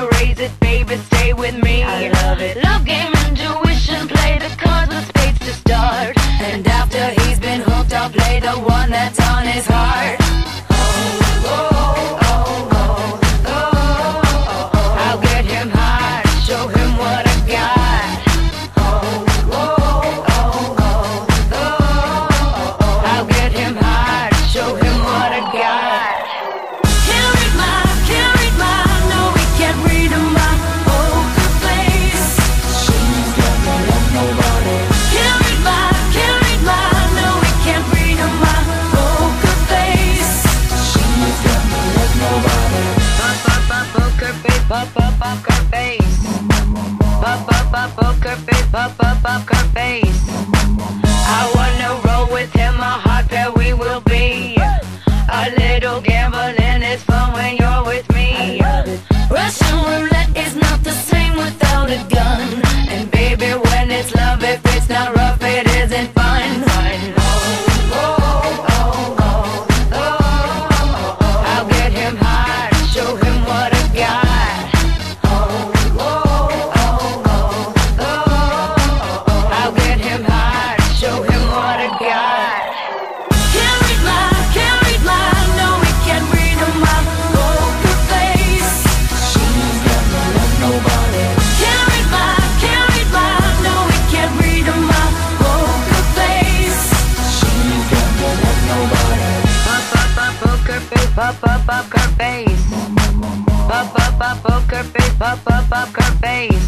wanna raise it, baby, stay with me. I love it. Love game, intuition, play the cards with spades to start. And after he's been hooked, I'll play the one that's on his heart. I'll get him hard, show him what I got. I'll get him hard, show him what I got. Can't read my, no, we can't read my poker face. She's got me like nobody. Can't read my, no, we can't read my poker face. She's got me like nobody. Poker face, poker face. Poker face, poker face. I wanna roll with him, a hot pair we will be. A little gambling is fun when you're with me. Russian roulette is not the same without a gun. And baby, when it's love, if it's not rough, it isn't fun. I'll get him hard, show him what I got. I'll get him hard, show him what I got. Can't read my, no, we can't read my poker face. She's got me like nobody. Can't read my, no, we can't read my poker face. She's got me like nobody. Poker face, poker face. Poker face, poker face.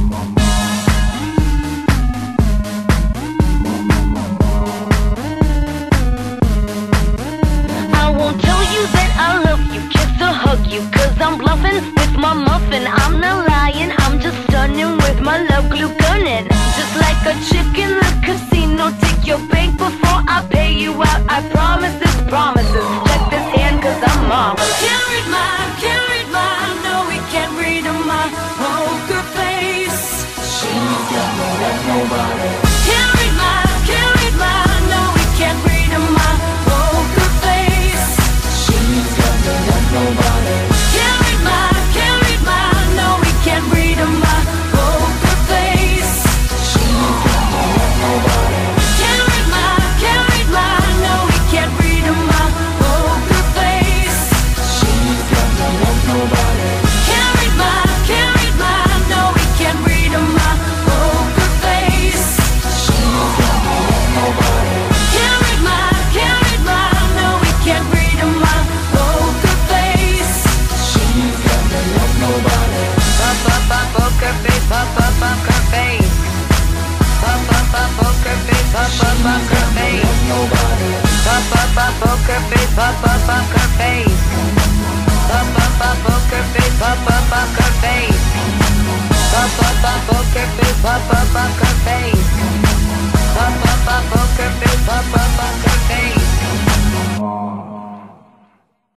I won't tell you that I love you, kiss or hug you, cause I'm bluffing with my muffin. I'm not lying, I'm just stunning with my love glue gunning. Just like a chick in the casino, take your bank before I pay you out. I promise this promises, check this hand cause I'm marvelous. Can't read my, no, we can't read my poker face. She's got me like nobody. Can't read my, no, we can't read my poker face. She's got me like nobody. Can't read my, no, we can't read my poker face. She's got me like nobody. Can't read my, no, we can't read my poker face. She's got me like nobody. Can't read my, no, we can't read my poker face. She's got me like nobody. Can't read my, no, we can't read my poker face. She's got me like nobody. Poker face, poker face. Poker face, poker face. Nobody. Poker face, poker face. Poker face, poker face. Poker face, poker face. Poker face, poker face.